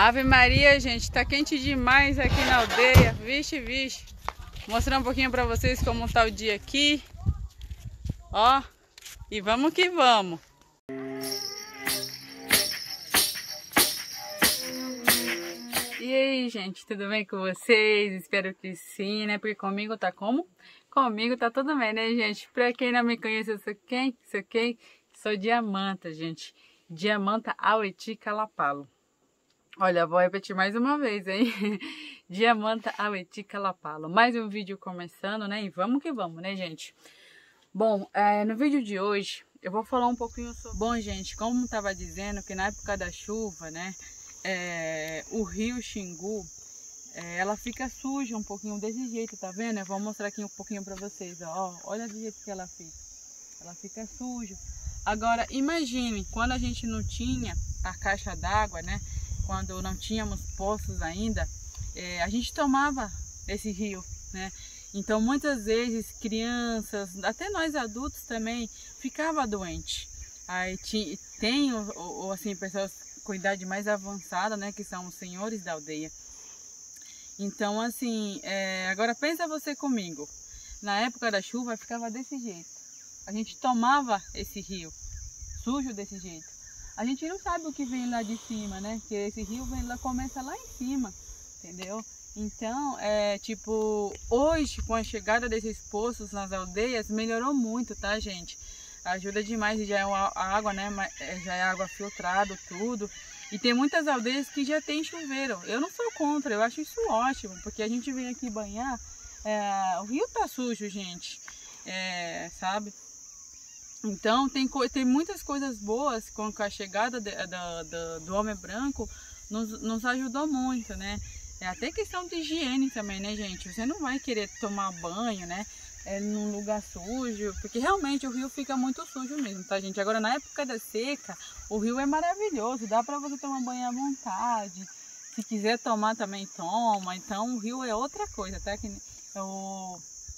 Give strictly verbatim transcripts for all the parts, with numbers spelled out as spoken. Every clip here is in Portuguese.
Ave Maria, gente, tá quente demais aqui na aldeia. Vixe, vixe. Vou mostrar um pouquinho pra vocês como tá o dia aqui. Ó, e vamos que vamos. E aí, gente, tudo bem com vocês? Espero que sim, né? Porque comigo tá como? Comigo tá tudo bem, né, gente? Pra quem não me conhece, eu sou quem? Sou quem? Sou Diamanta, gente. Diamanta Aueti Calapalo. Olha, vou repetir mais uma vez, hein? Diamanta Aueti Calapalo. Mais um vídeo começando, né? E vamos que vamos, né, gente? Bom, é, no vídeo de hoje eu vou falar um pouquinho sobre... Bom, gente, como estava dizendo que na época da chuva, né? É, o rio Xingu, é, ela fica suja um pouquinho desse jeito, tá vendo? Eu vou mostrar aqui um pouquinho pra vocês, ó. Olha do jeito que ela fica. Ela fica suja. Agora, imagine, quando a gente não tinha a caixa d'água, né? Quando não tínhamos poços ainda, é, a gente tomava esse rio, né? Então, muitas vezes, crianças, até nós adultos também, ficava doente. Aí tem, ou, assim, pessoas com idade mais avançada, né? Que são os senhores da aldeia. Então, assim, é, agora pensa você comigo. Na época da chuva, ficava desse jeito. A gente tomava esse rio, sujo desse jeito. A gente não sabe o que vem lá de cima, né? Que esse rio vem lá, começa lá em cima, entendeu? Então, é tipo, hoje com a chegada desses poços nas aldeias, melhorou muito, tá, gente? Ajuda demais, já é uma água, né? Já é água filtrada, tudo. E tem muitas aldeias que já tem chuveiro. Eu não sou contra, eu acho isso ótimo, porque a gente vem aqui banhar, é, o rio tá sujo, gente, é, sabe? Então, tem, tem muitas coisas boas com a chegada de, de, de, do homem branco, nos, nos ajudou muito, né? É até questão de higiene também, né, gente? Você não vai querer tomar banho, né? É, num lugar sujo, porque realmente o rio fica muito sujo mesmo, tá, gente? Agora, na época da seca, o rio é maravilhoso, dá pra você tomar banho à vontade. Se quiser tomar, também toma. Então, o rio é outra coisa, tá? Que, o...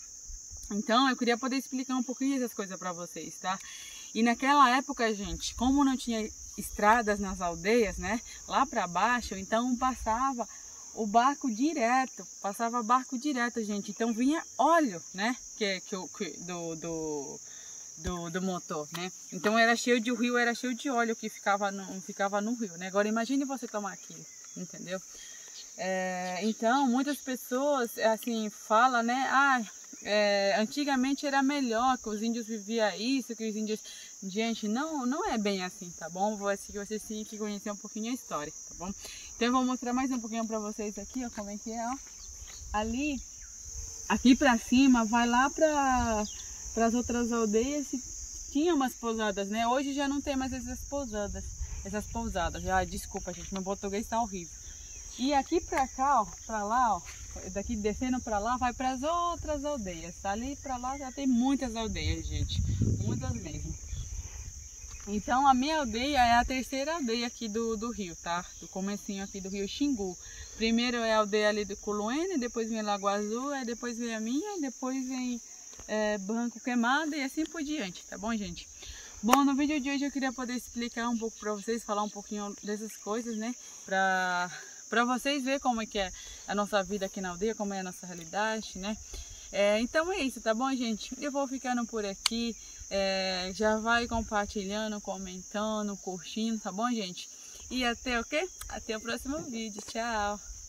Então, eu queria poder explicar um pouquinho essas coisas para vocês, tá? E naquela época, gente, como não tinha estradas nas aldeias, né? Lá para baixo, então passava o barco direto, passava barco direto, gente. Então vinha óleo, né? Que, que, que, do, do, do, do motor, né? Então era cheio de, o rio era cheio de óleo que ficava no, ficava no rio, né? Agora imagine você tomar aquilo, entendeu? É, então, muitas pessoas, assim, falam, né? Ah, É, antigamente era melhor, que os índios viviam isso, que os índios... Gente, não, não é bem assim, tá bom? Vou assim que vocês têm que conhecer um pouquinho a história, tá bom? Então eu vou mostrar mais um pouquinho pra vocês aqui, ó, como é que é, ó. Ali, aqui pra cima, vai lá pra, pras outras aldeias, tinha umas pousadas, né? Hoje já não tem mais essas pousadas, essas pousadas. Já, desculpa, gente, meu português tá horrível. E aqui pra cá, ó, pra lá, ó, daqui descendo pra lá, vai para as outras aldeias. Ali pra lá já tem muitas aldeias, gente. Muitas mesmo. Então a minha aldeia é a terceira aldeia aqui do, do rio, tá? Do comecinho aqui do rio Xingu. Primeiro é a aldeia ali do Culuene, depois vem Lagoa Azul, aí depois vem a minha, depois vem é, Barranco Queimado e assim por diante, tá bom, gente? Bom, no vídeo de hoje eu queria poder explicar um pouco pra vocês, falar um pouquinho dessas coisas, né? Pra... para vocês verem como é que é a nossa vida aqui na aldeia, como é a nossa realidade, né? É, então é isso, tá bom, gente? Eu vou ficando por aqui, é, já vai compartilhando, comentando, curtindo, tá bom, gente? E até o quê? Até o próximo vídeo, tchau!